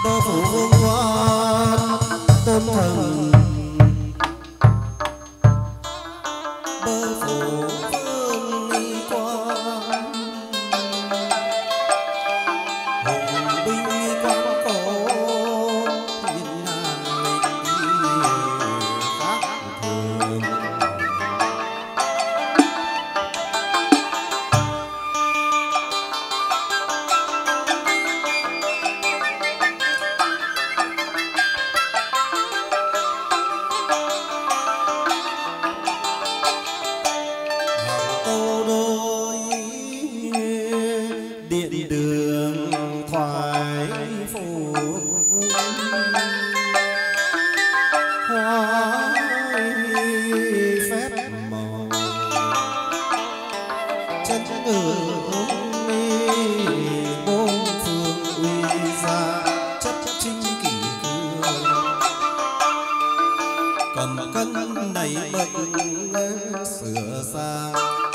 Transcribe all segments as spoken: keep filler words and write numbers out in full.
bơ phủ vương quan tôn thần bơ phủ vương ni quan hùng binh nghi quan cổ hiên ngang lịch đi khác thường. Câu đôi điện đường thoại phủ hoa phép màu chân ngự bốn phương uy ra chất chính kỷ cương cầm cân này bệnh sửa sang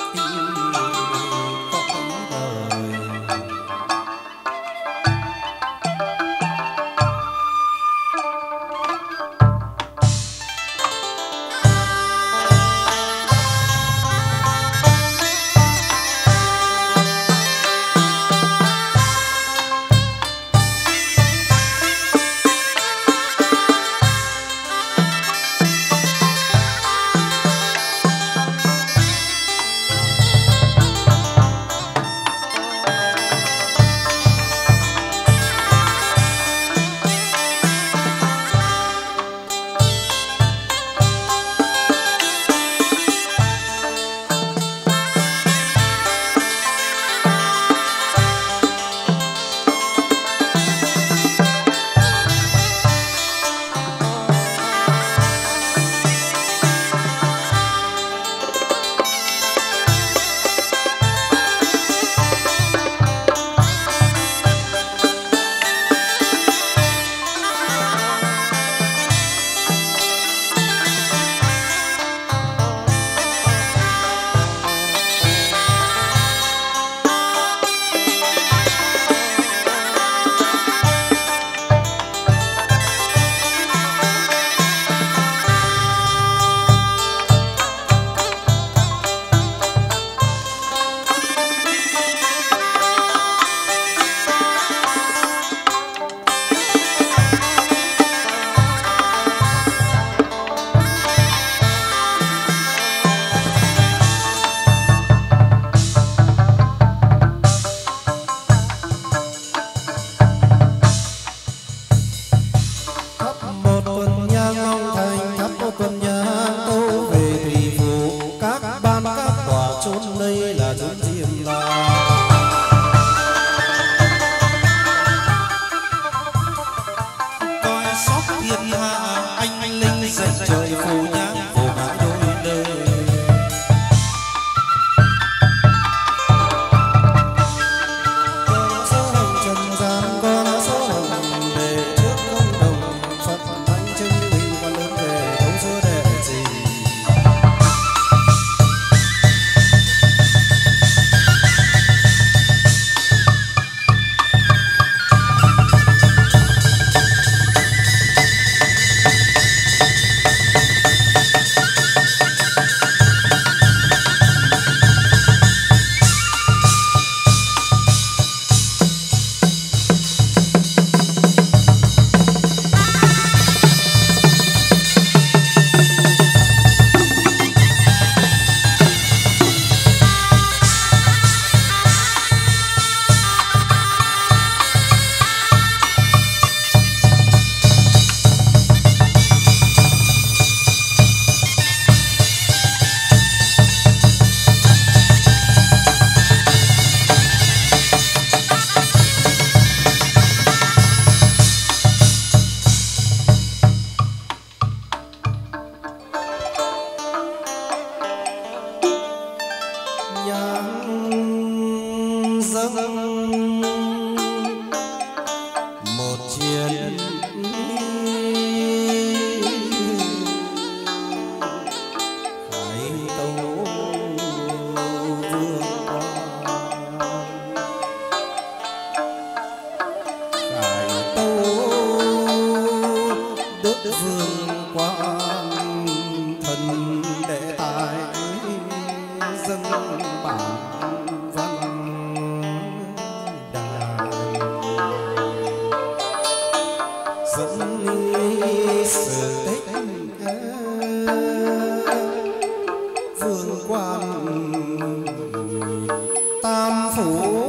tuần nhang tâu về thủy phủ các ban các tòa chốn đây là chốn diêm la. Coi sóc thiên hạ anh anh linh dậy trời phù nhang phù mãi đôi đời. Con số hồng trần gian con số hồng về trước công đồng Phật thánh chứng minh con lớn về thấu xưa đệ gì. Một chiến Hải Tâu Vương Hải Tâu đức vương quan thần đệ tài dâng bản văn đài dẫn ly sự tích vương quan tam phủ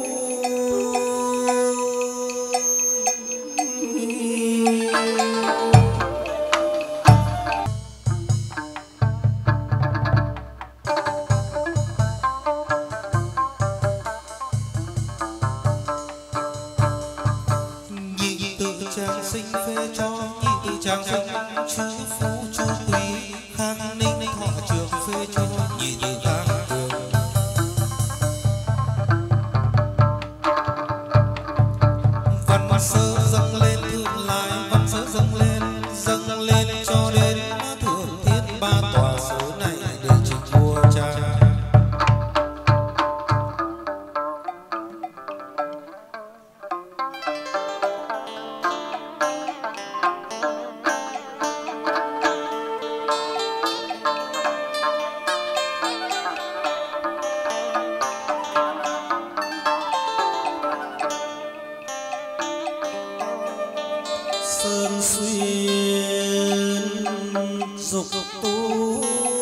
sơn xuyên dục tu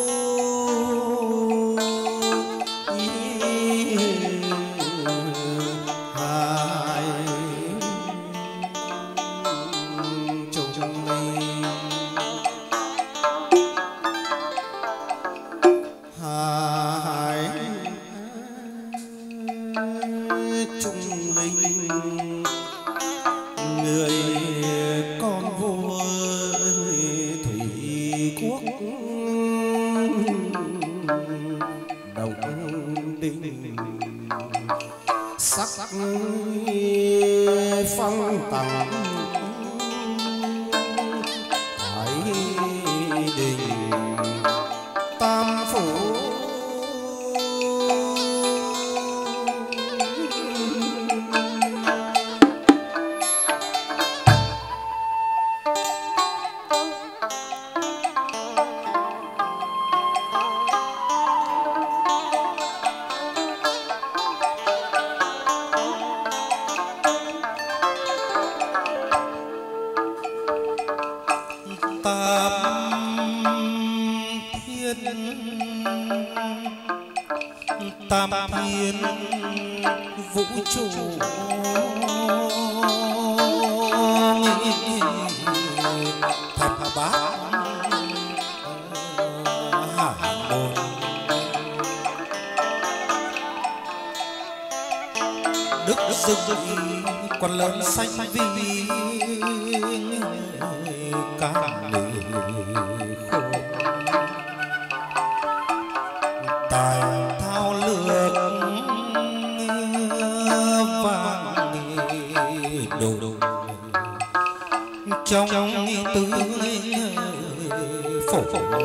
hai trùng linh hai trùng linh người con vua thủy quốc đồng đinh sắc phong tặng thái đình tam phủ tam thiên vũ trụ thập bát hải môn đức dựng quan lớn xanh vi cả người khổ tài thao lược vàng đồ trong tứ phổ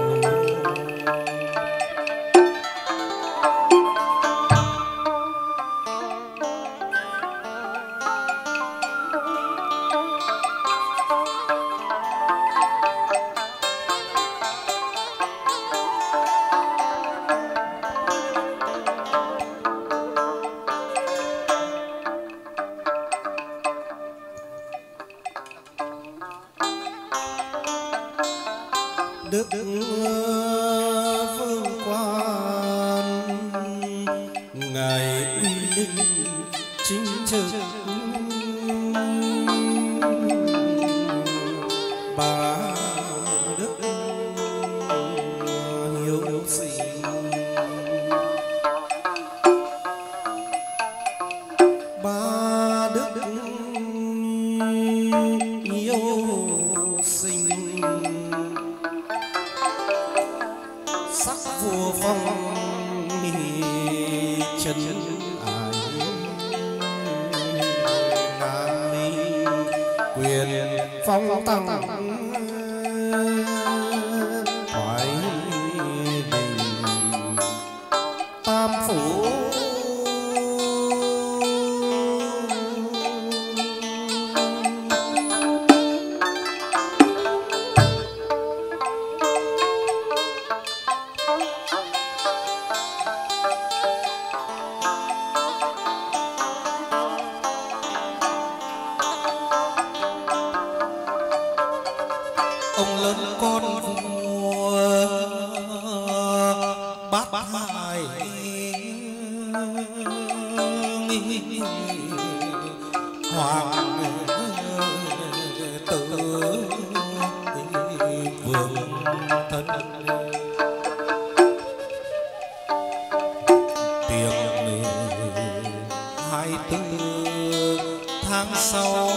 đức vương quan ngài uy linh chính trực ba đức hiếu sinh ba đức hiếu sinh sắc vua phong chân ái nam ni quyền phong tăng thoái đình tam phủ ông lớn con vua bát hải hoàng tử vương thân tiệc hai tư tháng sáu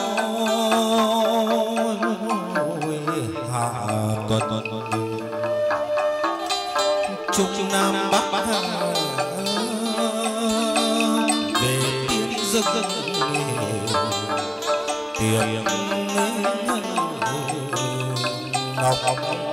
hạ tuần trung nam bắc về tiên dâng tiệc ngọc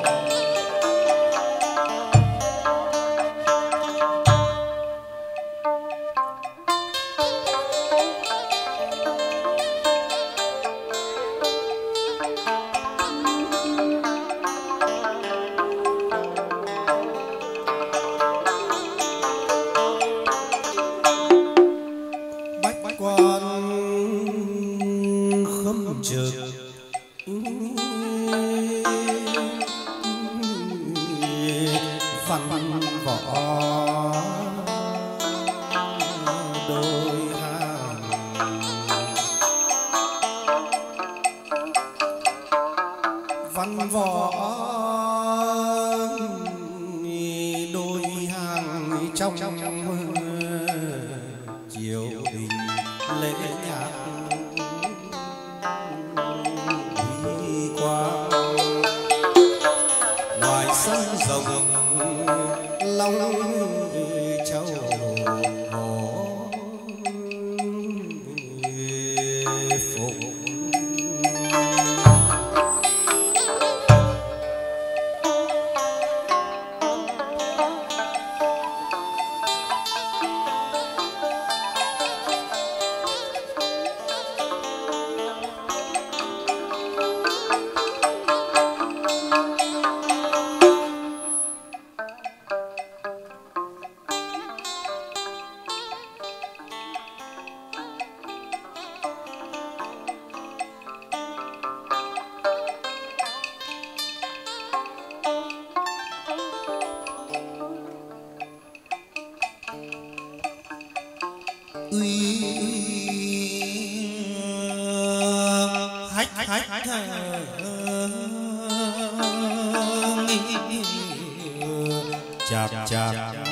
chạp chạp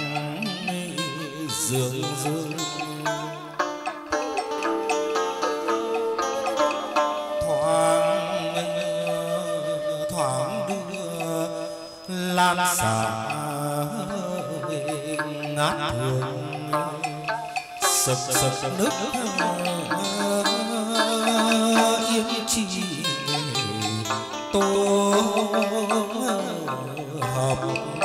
dương dương thoáng thoáng đưa lan xả ngát hương sực sực nước yên chi tô hợp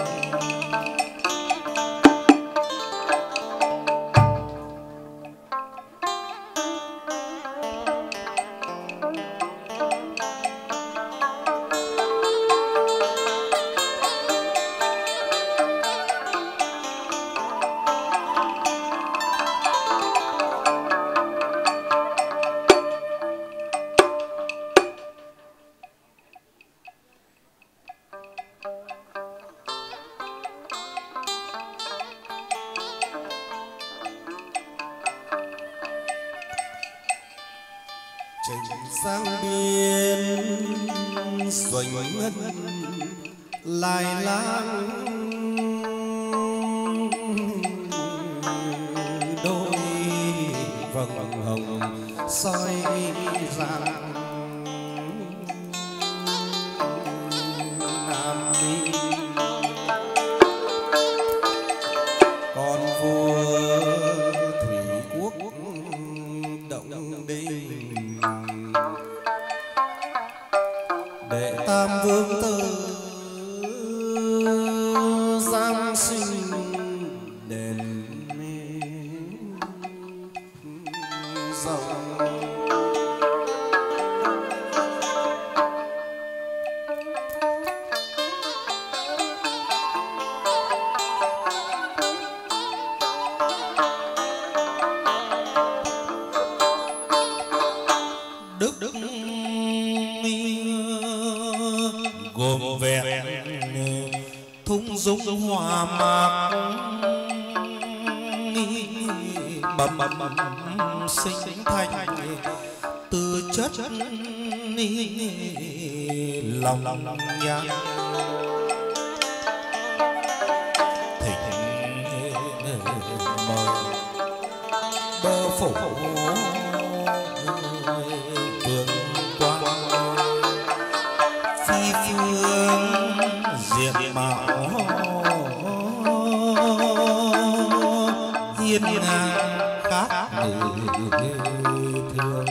sang biên xoành ngân lại lang đôi vầng hồng soi rạng Nam Mỹ con vua thủy quốc động đình đệ tam vương tử giang sinh đền rộng đức đức gồm vẹn thung dung hoa mạc bầm bầm sinh thành từ chất lòng lòng nhang thỉnh mời bơ phủ vương quang phi phương diện mạo hiên ngang khác người thường.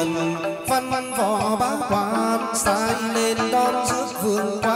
thần văn võ bá quan sai lên đón rước vương quan.